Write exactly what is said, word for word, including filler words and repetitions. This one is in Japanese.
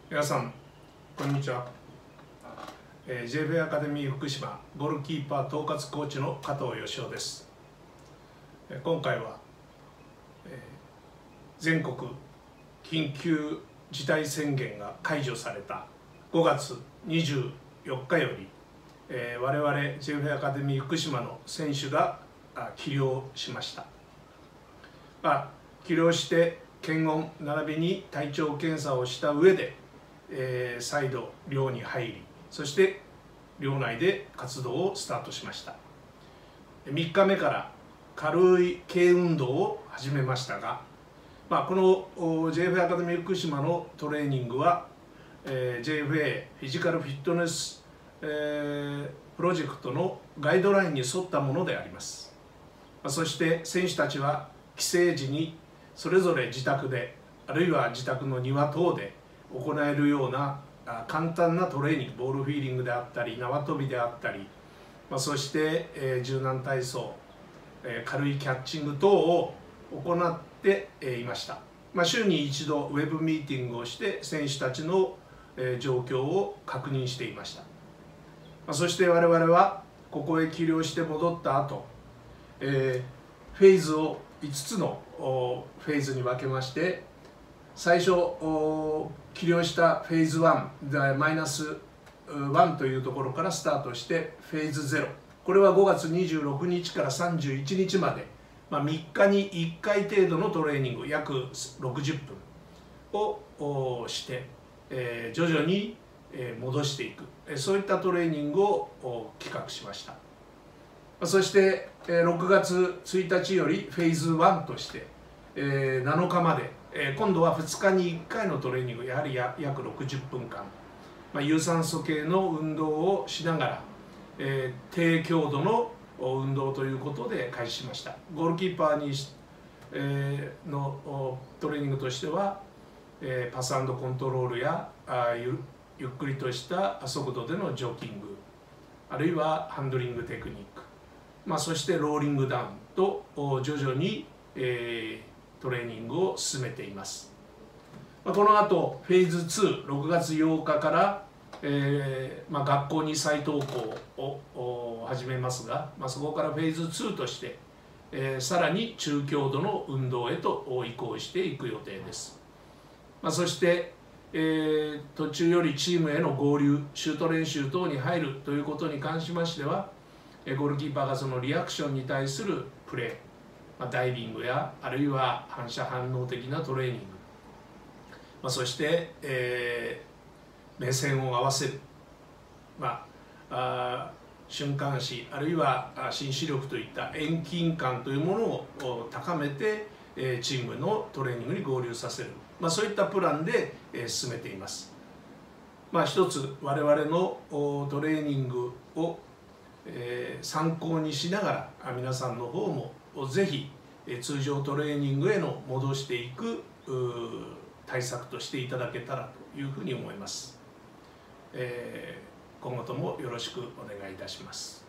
皆さんこんにちは、えー、ジェイエフエー アカデミー福島ゴールキーパー統括コーチの加藤義雄です。えー、今回は、えー、全国緊急事態宣言が解除されたごがつにじゅうよっかより、えー、我々 ジェイエフエー アカデミー福島の選手が起漁しました。まあ、起漁して検温並びに体調検査をした上で、えー、再度漁に入り、そして漁内で活動をスタートしました。みっかめから軽い軽運動を始めましたが、まあ、この ジェイエフエー アカデミー福島のトレーニングは、えー、ジェイエフエー フィジカルフィットネス、えー、プロジェクトのガイドラインに沿ったものであります。そして選手たちは帰省時にそれぞれ自宅で、あるいは自宅の庭等で行えるような簡単なトレーニング、ボールフィーリングであったり縄跳びであったり、まあ、そして、えー、柔軟体操、えー、軽いキャッチング等を行っていました。まあ、週に一度ウェブミーティングをして選手たちの、えー、状況を確認していました。まあ、そして我々はここへ起漁して戻った後、えー、フェーズをいつつのフェーズに分けまして、最初起漁したフェーズワンマイナスワンというところからスタートしてフェーズゼロ、これはごがつにじゅうろくにちからさんじゅういちにちまで、まあ、みっかにいっかい程度のトレーニング約ろくじゅっぷんをして、えー、徐々に戻していく、そういったトレーニングを企画しました。そしてろくがつついたちよりフェーズワンとしてなのかまで、今度はふつかにいっかいのトレーニング、やはり約ろくじゅっぷんかん、まあ、有酸素系の運動をしながら、えー、低強度の運動ということで開始しました。ゴールキーパーに、えー、のトレーニングとしては、えー、パス&コントロールやあゆゆっくりとした速度でのジョギング、あるいはハンドリングテクニック、まあ、そしてローリングダウンと徐々に、えー、トレーニングを進めています。まあ、この後フェーズツー、ろくがつようかから、えーまあ、学校に再登校を始めますが、まあ、そこからフェーズツーとして、えー、さらに中強度の運動へと移行していく予定です。まあ、そして、えー、途中よりチームへの合流、シュート練習等に入るということに関しましては、ゴールキーパーがそのリアクションに対するプレー、まあ、ダイビングやあるいは反射反応的なトレーニング、まあ、そして、えー、目線を合わせる、まあ、あ瞬間視あるいは心視力といった遠近感というものを高めて、えー、チームのトレーニングに合流させる、まあ、そういったプランで、えー、進めています。まあ、一つ我々のトレーニングをえー、参考にしながら皆さんの方もぜひ、えー、通常トレーニングへの戻していく対策としていただけたらというふうに思います。えー、今後ともよろしくお願いいたします。